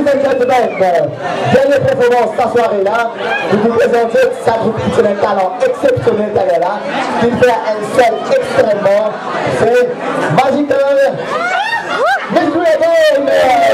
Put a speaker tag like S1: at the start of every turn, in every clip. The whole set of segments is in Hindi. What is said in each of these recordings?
S1: Ladies and gentlemen, dernière performance cette soirée-là, nous vous présentons sa groupe qui a un talent exceptionnel là, qui fait un seul extrêmement, c'est Magical. Let's do it again!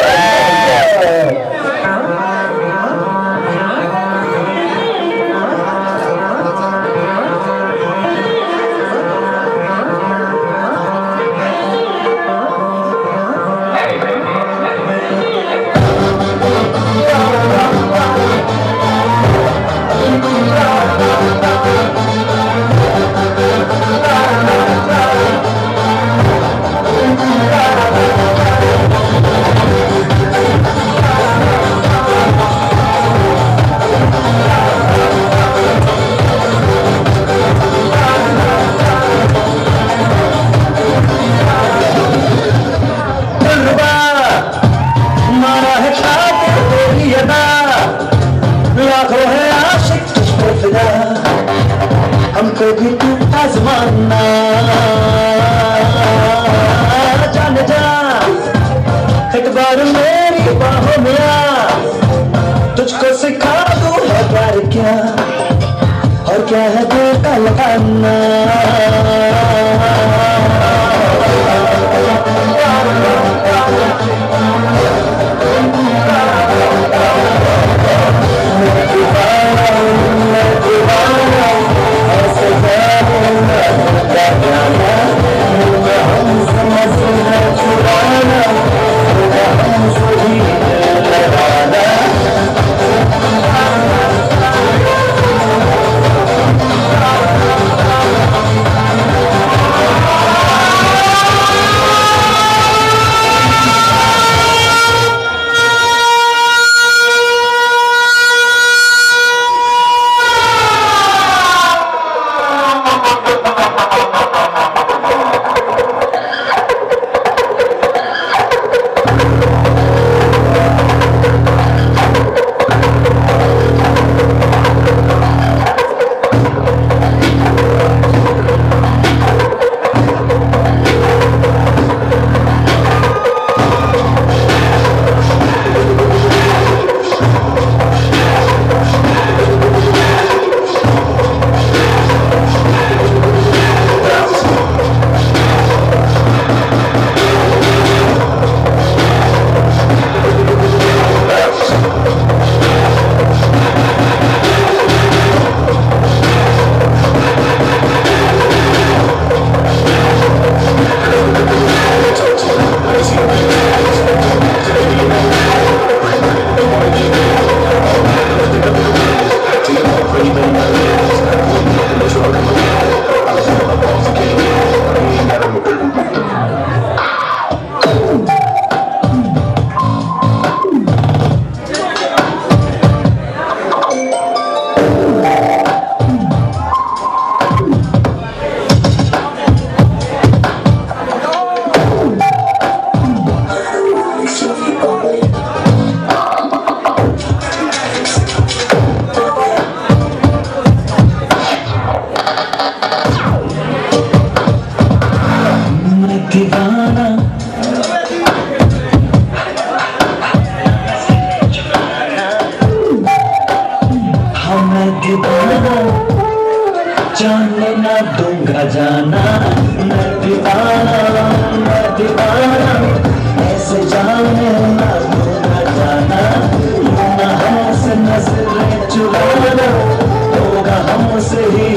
S2: हमको भी तू आजमाना जान जा एक बार मेरी बाहों में आ तुझको सिखा दूँ है प्यार क्या और क्या है दिल का लगाना जाने ना दूंगा जाना मैं दीवाना ऐसे जाने ना दूंगा जाना ना हमसे नजरें चुराना होगा हमसे ही